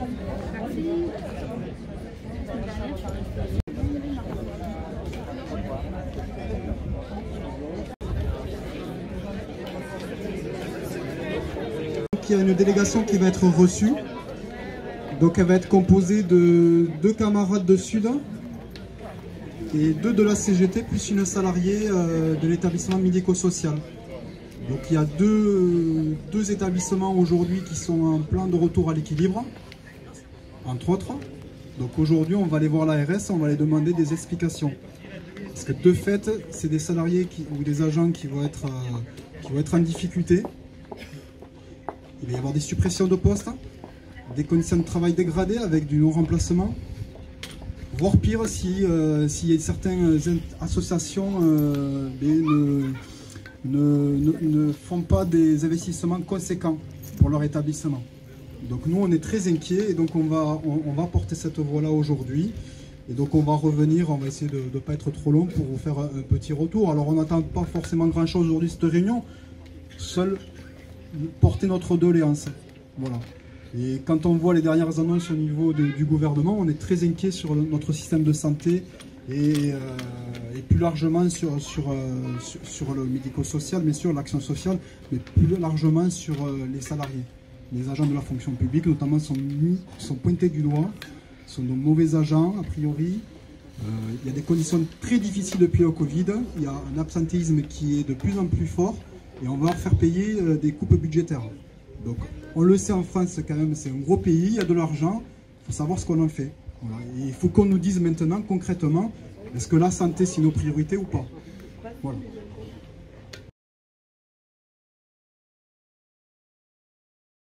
Il y a une délégation qui va être reçue. Donc elle va être composée de 2 camarades de Sud et 2 de la CGT, plus une salariée de l'établissement médico-social. Donc il y a deux établissements aujourd'hui qui sont en plan de retour à l'équilibre, entre autres. Donc aujourd'hui on va aller voir l'ARS, on va aller demander des explications. Parce que de fait, c'est des salariés ou des agents qui vont être en difficulté. Il va y avoir des suppressions de postes, des conditions de travail dégradées avec du non-remplacement, voire pire si certaines associations ne font pas des investissements conséquents pour leur établissement. Donc nous on est très inquiets et donc on va porter cette voix-là aujourd'hui. Et donc on va revenir, on va essayer de ne pas être trop long pour vous faire un petit retour. Alors on n'attend pas forcément grand-chose aujourd'hui cette réunion, seul porter notre doléance. Voilà. Et quand on voit les dernières annonces au niveau du gouvernement, on est très inquiet sur notre système de santé et plus largement sur le médico-social, mais sur l'action sociale, mais plus largement sur les salariés. Les agents de la fonction publique notamment sont pointés du doigt, sont de mauvais agents a priori. Il y a des conditions très difficiles depuis le Covid, il y a un absentéisme qui est de plus en plus fort et on va leur faire payer des coupes budgétaires. Donc on le sait en France quand même, c'est un gros pays, il y a de l'argent, il faut savoir ce qu'on en fait. Voilà. Et il faut qu'on nous dise maintenant concrètement, est-ce que la santé c'est nos priorités ou pas. Voilà.